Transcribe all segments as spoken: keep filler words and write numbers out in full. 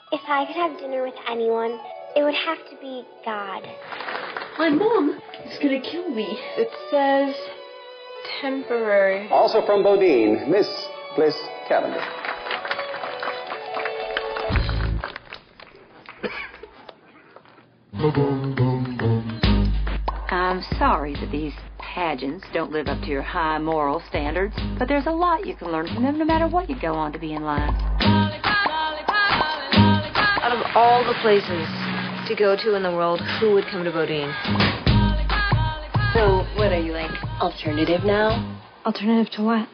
If I could have dinner with anyone, it would have to be God. My mom is gonna kill me. It says temporary. Also from Bodine, Miss Bliss Cavendish. I'm sorry that these pageants don't live up to your high moral standards, but there's a lot you can learn from them no matter what you go on to be in life. Out of all the places to go to in the world, who would come to Bodine? So, what are you, like, Alternative now? Alternative to what?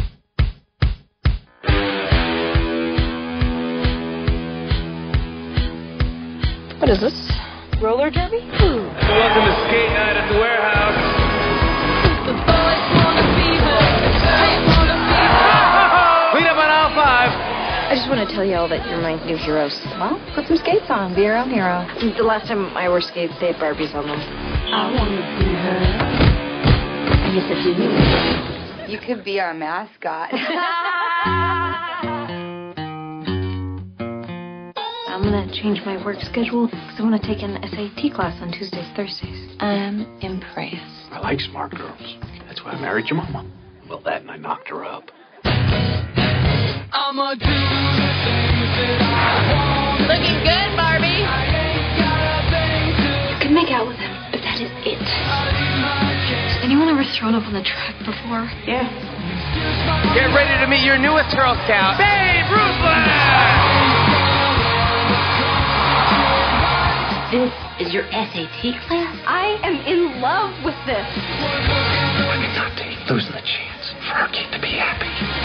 What is this? Roller derby? Ooh. Welcome to skate night at the warehouse. The boys wanna fever. They wanna fever. Clean up on aisle five. I just want to tell y'all that you're my new heroes. Well, put some skates on. Be your own hero. The last time I wore skates, they had Barbies on them. I want to be her. I guess if you knew. You could be our mascot. I'm going to change my work schedule because I want to take an S A T class on Tuesdays, Thursdays. I'm impressed. I like smart girls. That's why I married your mama. Well, that and I knocked her up. I'ma do the things that I want. Looking good, Barbie. You can make out with him, but that is it. Has anyone ever thrown up on the track before? Yeah. Get ready to meet your newest Girl Scout, Babe Ruthless! This is your S A T class? I am in love with this. I cannot take losing the chance for our kid to be happy.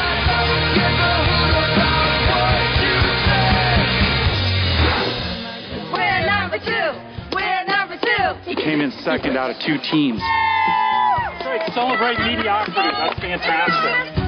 We're number two. We're number two. You came in second out of two teams. That's right, celebrate mediocrity. That's fantastic.